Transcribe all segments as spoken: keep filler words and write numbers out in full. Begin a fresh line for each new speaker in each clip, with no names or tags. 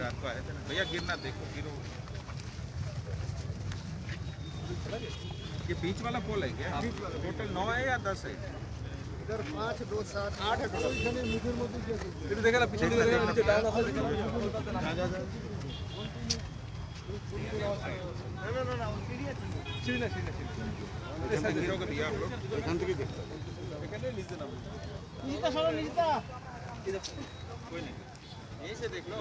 रात को आए थे ना भैया, गिरना देखो, गिरो। ये बीच वाला पोल है क्या? टोटल नौ है या दस है?
इधर पाँच, दो सात, आठ है।
देखा ना पीछे गिरोगे भैया आप लोग। कोई नहीं, यहीं से देख लो।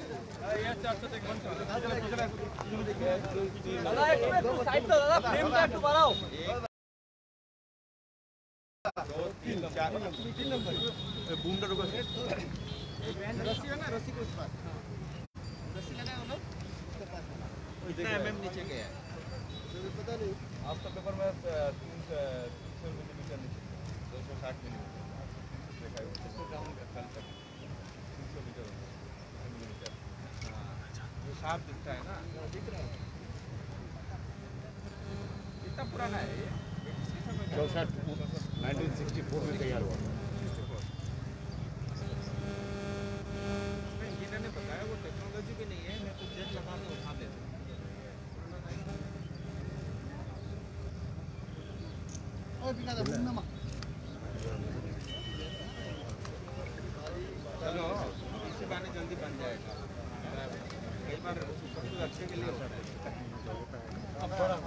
दो तीन चार तीन नंबर बूंदर को रस्सी है ना, रस्सी को इस बार रस्सी लगाए हो लोग। कितना एमएम नीचे गया है पता नहीं। आपका पेपर में तीन सौ मिलीमीटर नीचे, दो सौ साठ मिलीमीटर देखा है। इसको काउंट कर कल तक तीन सौ मीटर मिलीमीटर। हाँ, जो साफ दिखता है ना, दिख रहा है। कितना पुराना है ये?
चौसठ नाइनटीन सिक्सटी फोर में तैयार हुआ।
इंजीनियर ने बताया वो टेक्नोलॉजी भी नहीं है, मैं तो जेट लगा के उठा देता हूँ। चलो इससे गाने जल्दी बन जाएगा। कई बार कुछ अच्छे के लिए होता है। अब थोड़ा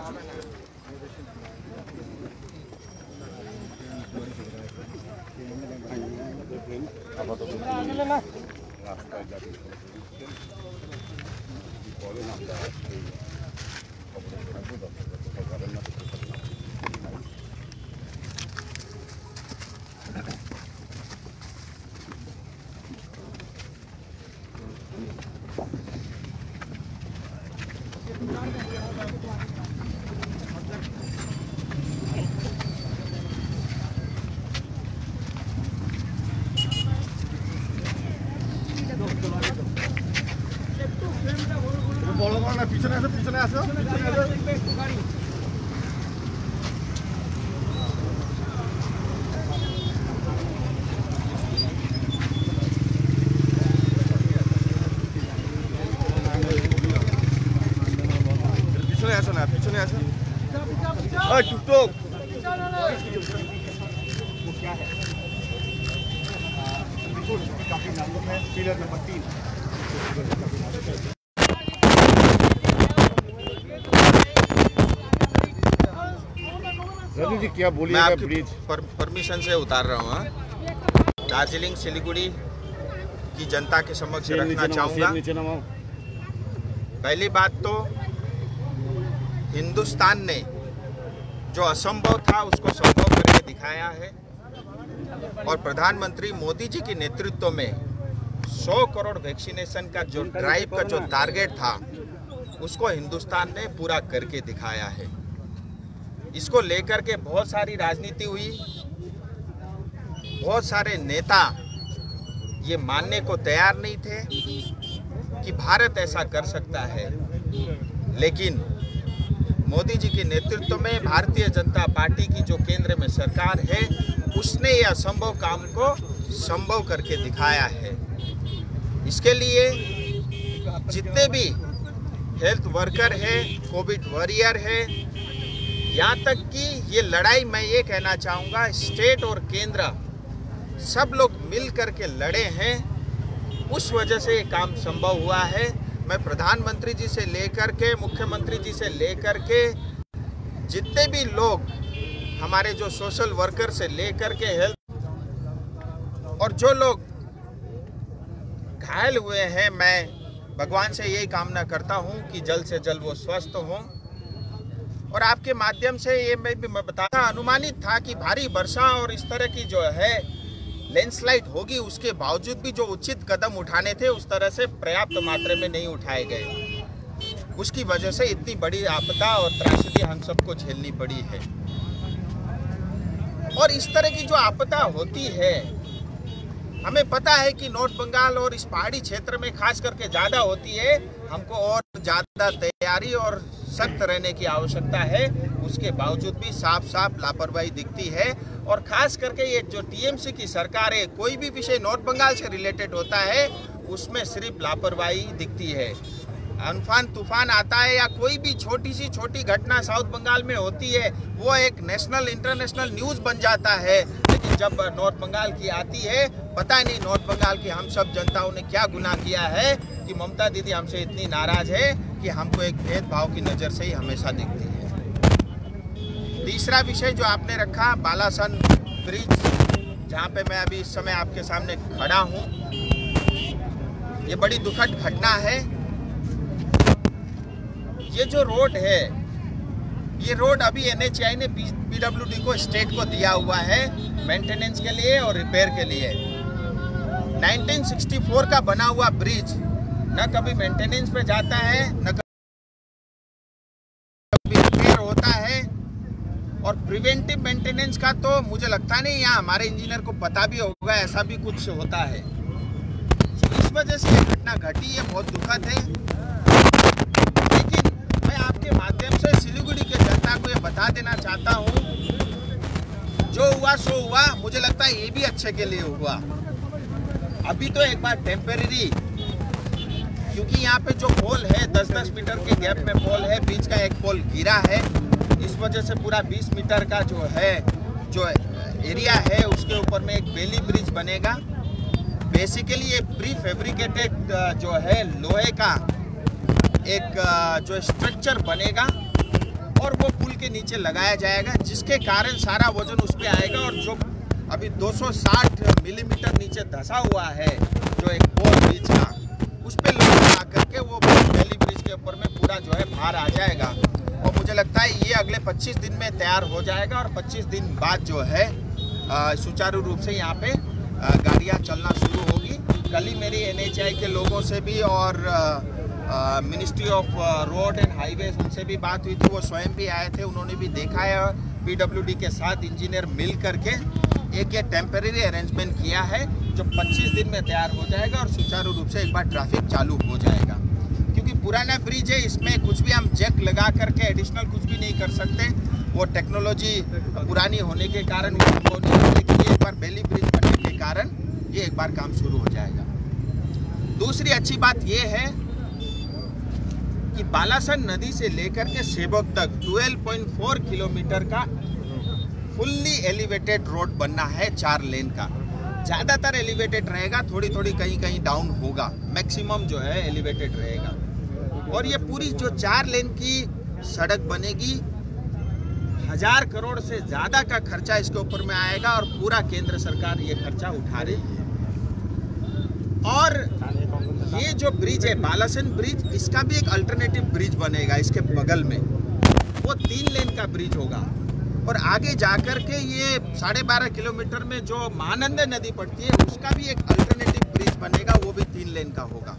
পিছনে আসো, পিছনে আসো, পিছনে আসো। পিছনে আসো না, পিছনে আসো। ওই টুকটুক काफी नाम है पिलर नंबर तीन। रजू जी क्या बोलिए? मैं ब्रिज
पर, परमिशन से उतार रहा हूँ। दार्जिलिंग सिलीगुड़ी की जनता के समक्ष रखना चाहूँगा। पहली बात तो हिंदुस्तान ने जो असंभव था उसको संभव करके दिखाया है और प्रधानमंत्री मोदी जी के नेतृत्व में सौ करोड़ वैक्सीनेशन का जो ड्राइव का जो टारगेट था उसको हिंदुस्तान ने पूरा करके दिखाया है। इसको लेकर के बहुत सारी राजनीति हुई, बहुत सारे नेता ये मानने को तैयार नहीं थे कि भारत ऐसा कर सकता है, लेकिन मोदी जी के नेतृत्व में भारतीय जनता पार्टी की जो केंद्र में सरकार है उसने ये असंभव काम को संभव करके दिखाया है। इसके लिए जितने भी हेल्थ वर्कर है, कोविड वॉरियर है, यहाँ तक कि ये लड़ाई मैं ये कहना चाहूँगा स्टेट और केंद्र सब लोग मिल कर के लड़े हैं, उस वजह से ये काम संभव हुआ है। मैं प्रधानमंत्री जी से लेकर के मुख्यमंत्री जी से लेकर के जितने भी लोग हमारे जो सोशल वर्कर से लेकर के हेल्थ और जो लोग घायल हुए हैं, मैं भगवान से यही कामना करता हूं कि जल्द से जल्द वो स्वस्थ हों। और आपके माध्यम से ये मैं भी मैं बताता अनुमानित था कि भारी वर्षा और इस तरह की जो है लैंडस्लाइड होगी, उसके बावजूद भी जो उचित कदम उठाने थे उस तरह से पर्याप्त मात्रा में नहीं उठाए गए। उसकी वजह से इतनी बड़ी आपदा और त्रासदी हम सबको झेलनी पड़ी है। और इस तरह की जो आपदा होती है, हमें पता है कि नॉर्थ बंगाल और इस पहाड़ी क्षेत्र में खास करके ज़्यादा होती है। हमको और ज़्यादा तैयारी और सख्त रहने की आवश्यकता है, उसके बावजूद भी साफ साफ लापरवाही दिखती है। और खास करके ये जो टीएमसी की सरकार है, कोई भी विषय नॉर्थ बंगाल से रिलेटेड होता है उसमें सिर्फ लापरवाही दिखती है। अम्फान तूफान आता है या कोई भी छोटी सी छोटी घटना साउथ बंगाल में होती है, वो एक नेशनल इंटरनेशनल न्यूज़ बन जाता है। लेकिन जब नॉर्थ बंगाल की आती है, पता नहीं नॉर्थ बंगाल की हम सब जनताओं ने क्या गुनाह किया है कि ममता दीदी हमसे इतनी नाराज़ है कि हमको एक भेदभाव की नज़र से ही हमेशा देखती है। तीसरा विषय जो आपने रखा, बालासन ब्रिज, जहाँ पे मैं अभी इस समय आपके सामने खड़ा हूँ, ये बड़ी दुखद घटना है। ये जो रोड है, ये रोड अभी एन एच ए आई ने पी डब्ल्यू डी को, स्टेट को दिया हुआ है मेंटेनेंस के लिए और रिपेयर के लिए। उन्नीस सौ चौंसठ का बना हुआ ब्रिज न कभी मेंटेनेंस पे जाता है, न कभी रिपेयर होता है। और प्रिवेंटिव मेंटेनेंस का तो मुझे लगता नहीं यहाँ हमारे इंजीनियर को पता भी होगा, ऐसा भी कुछ होता है। इस वजह से ये घटना घटी है, बहुत दुखद है। लेकिन मैं आपके माध्यम से सिलीगुड़ी के जनता को ये बता देना चाहता हूँ, जो हुआ सो हुआ, मुझे लगता है ये भी अच्छे के लिए हुआ। अभी तो एक बार टेम्परेरी, क्योंकि यहाँ पे जो पोल है दस दस मीटर के गैप में पोल है, बीच का एक पोल गिरा है, इस वजह से पूरा बीस मीटर का जो है जो एरिया है उसके ऊपर में एक बेली ब्रिज बनेगा। बेसिकली ये प्री फैब्रिकेटेड जो है लोहे का एक जो स्ट्रक्चर बनेगा और वो पुल के नीचे लगाया जाएगा, जिसके कारण सारा वजन उस पर आएगा। और जो अभी दो सौ साठ मिलीमीटर नीचे धंसा हुआ है जो एक पोल बीच का, उस पर लोग लगा करके वो बेली ब्रिज के ऊपर में पूरा जो है भार आ जाएगा। और मुझे लगता है ये अगले पच्चीस दिन में तैयार हो जाएगा और पच्चीस दिन बाद जो है सुचारू रूप से यहाँ पे गाड़ियाँ चलना शुरू होगी। कल ही मेरी एन एच ए आई के लोगों से भी और ministry of road and highways उनसे भी बात हुई थी, वो स्वयं भी आए थे, उन्होंने भी देखा है। पी डब्ल्यू डी के साथ इंजीनियर मिल करके एक ये टेम्परेरी अरेंजमेंट किया है जो पच्चीस दिन में तैयार हो जाएगा और सुचारू रूप से एक बार ट्रैफिक चालू हो जाएगा। क्योंकि पुराना ब्रिज है, इसमें कुछ भी हम जैक लगा करके एडिशनल कुछ भी नहीं कर सकते, वो टेक्नोलॉजी पुरानी होने के कारण वो नहीं है। लेकिन ये एक बार बेली ब्रिज बनने के कारण ये एक बार काम शुरू हो जाएगा। दूसरी अच्छी बात ये है कि बालासन नदी से लेकर के सेबक तक बारह पॉइंट चार किलोमीटर का फुल्ली एलिवेटेड रोड बनना है, चार लेन का। ज़्यादातर एलिवेटेड रहेगा, थोड़ी थोड़ी कहीं कहीं डाउन होगा, मैक्सिमम जो है एलिवेटेड रहेगा। और ये पूरी जो चार लेन की सड़क बनेगी, हजार करोड़ से ज़्यादा का खर्चा इसके ऊपर में आएगा और पूरा केंद्र सरकार ये खर्चा उठा रही है। और ये जो ब्रिज है बालासन ब्रिज, इसका भी एक अल्टरनेटिव ब्रिज बनेगा इसके बगल में, वो तीन लेन का ब्रिज होगा। और आगे जाकर के ये साढ़े बारह किलोमीटर में जो महानंदा नदी पड़ती है उसका भी एक अल्टरनेटिव ब्रिज बनेगा, वो भी तीन लेन का होगा।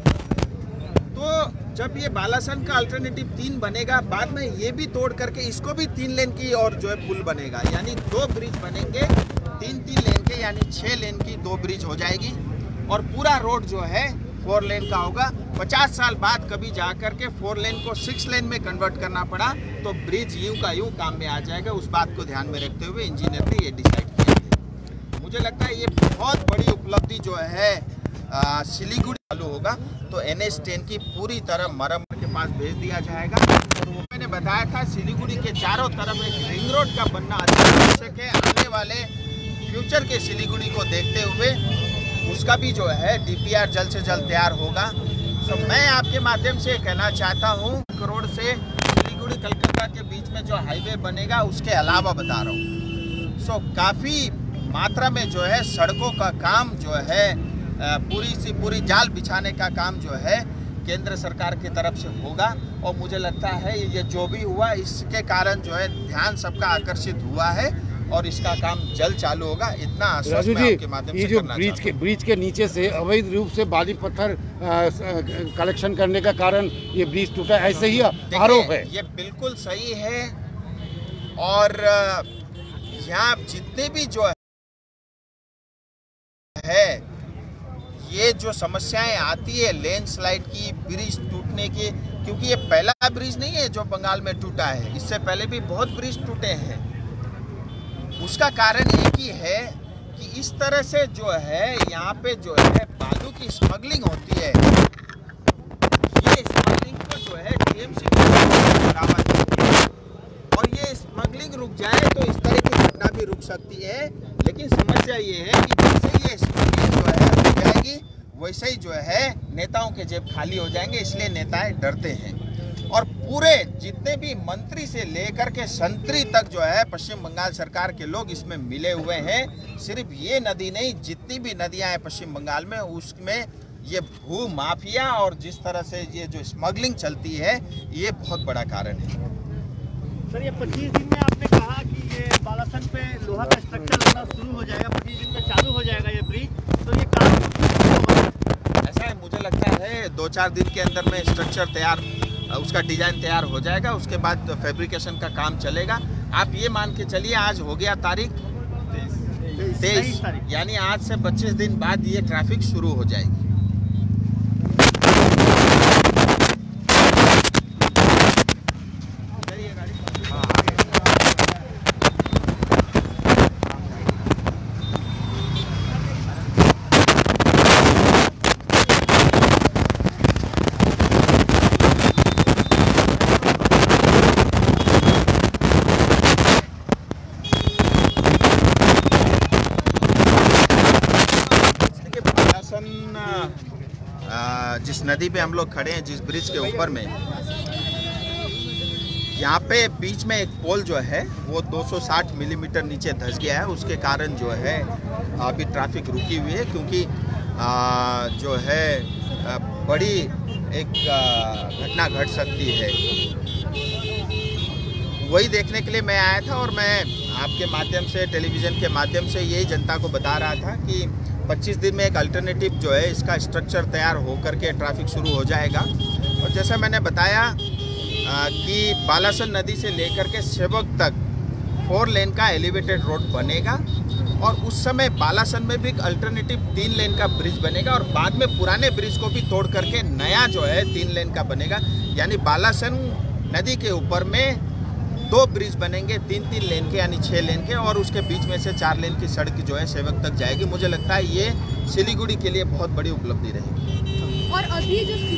तो जब ये बालासन का अल्टरनेटिव तीन बनेगा, बाद में ये भी तोड़ करके इसको भी तीन लेन की और जो है पुल बनेगा, यानी दो ब्रिज बनेंगे तीन तीन लेन के, यानी छः लेन की दो ब्रिज हो जाएगी। और पूरा रोड जो है फोर लेन का होगा। पचास साल बाद कभी जा कर के फोर लेन को सिक्स लेन में कन्वर्ट करना पड़ा तो ब्रिज यूं का यूं काम में आ जाएगा। उस बात को ध्यान में रखते हुए इंजीनियर ने ये डिसाइड किया है। मुझे लगता है ये बहुत बड़ी उपलब्धि जो है सिलीगुड़ी चालू होगा तो एन एच टेन की पूरी तरह मरम्मत के पास भेज दिया जाएगा। और वो मैंने बताया था सिलीगुड़ी के चारों तरफ एक रिंग रोड का बनना आवश्यक है। आने वाले फ्यूचर के सिलीगुड़ी को देखते हुए उसका भी जो है डी पी आर जल्द से जल्द तैयार होगा। तो मैं आपके माध्यम से कहना चाहता हूँ, करोड़ से सिलीगुड़ी कलकत्ता के बीच में जो हाईवे बनेगा उसके अलावा बता रहा हूँ, सो काफ़ी मात्रा में जो है सड़कों का काम जो है पूरी सी पूरी जाल बिछाने का काम जो है केंद्र सरकार की तरफ से होगा। और मुझे लगता है ये जो भी हुआ इसके कारण जो है ध्यान सबका आकर्षित हुआ है और इसका काम जल्द चालू होगा। इतना आश्वासन मैं आपके माध्यम से करना
ब्रिज के ब्रिज के नीचे से अवैध रूप से बाली पत्थर कलेक्शन करने का कारण ये ब्रिज टूटा, ऐसे ही आरोप है।
ये बिल्कुल सही है। और यहाँ जितने भी जो है ये जो समस्याएं आती है लैंडस्लाइड की, ब्रिज टूटने की, क्योंकि ये पहला ब्रिज नहीं है जो बंगाल में टूटा है, इससे पहले भी बहुत ब्रिज टूटे हैं। उसका कारण एक ही है कि कि इस तरह से जो है यहाँ पे जो है बालू की स्मगलिंग होती है, ये स्मगलिंग को जो है टीएमसी को बढ़ावा देती है और ये स्मगलिंग रुक जाए तो इस तरह की घटना भी रुक सकती है। लेकिन समस्या ये है कि जैसे ये स्मगलिंग जो है रुक जाएगी वैसे ही जो है नेताओं के जेब खाली हो जाएंगे, इसलिए नेता डरते हैं। और पूरे जितने भी मंत्री से लेकर के संतरी तक जो है पश्चिम बंगाल सरकार के लोग इसमें मिले हुए हैं। सिर्फ ये नदी नहीं, जितनी भी नदियां हैं पश्चिम बंगाल में उसमें ये भू माफिया और जिस तरह से ये जो स्मगलिंग चलती है ये बहुत बड़ा कारण है।
सर, ये पच्चीस दिन में आपने कहा कि ये बालासन पे लोहा का स्ट्रक्चर बनना शुरू हो जाएगा, पच्चीस दिन में चालू हो जाएगा ये ब्रिज, तो ये कहाँ
ऐसा है? मुझे लगता है दो चार दिन के अंदर में स्ट्रक्चर तैयार, उसका डिजाइन तैयार हो जाएगा, उसके बाद फैब्रिकेशन का काम चलेगा। आप ये मान के चलिए आज हो गया तारीख तेईस, यानी आज से पच्चीस दिन बाद ये ट्रैफिक शुरू हो जाएगी। जिस नदी पे हम लोग खड़े हैं, जिस ब्रिज के ऊपर में, यहाँ पे बीच में एक पोल जो है वो दो सौ साठ मिलीमीटर नीचे धंस गया है। उसके कारण जो है अभी ट्रैफिक रुकी हुई है, क्योंकि आ, जो है आ, बड़ी एक घटना घट सकती है। वही देखने के लिए मैं आया था और मैं आपके माध्यम से, टेलीविज़न के माध्यम से यही जनता को बता रहा था कि पच्चीस दिन में एक अल्टरनेटिव जो है इसका स्ट्रक्चर तैयार हो करके ट्रैफिक शुरू हो जाएगा। और जैसा मैंने बताया आ, कि बालासन नदी से लेकर के सेवक तक फोर लेन का एलिवेटेड रोड बनेगा और उस समय बालासन में भी एक अल्टरनेटिव तीन लेन का ब्रिज बनेगा और बाद में पुराने ब्रिज को भी तोड़ करके नया जो है तीन लेन का बनेगा। यानी बालासन नदी के ऊपर में दो ब्रिज बनेंगे तीन तीन लेन के, यानी छः लेन के, और उसके बीच में से चार लेन की सड़क जो है सेवक तक जाएगी। मुझे लगता है ये सिलीगुड़ी के लिए बहुत बड़ी उपलब्धि रहेगी।
और अभी जो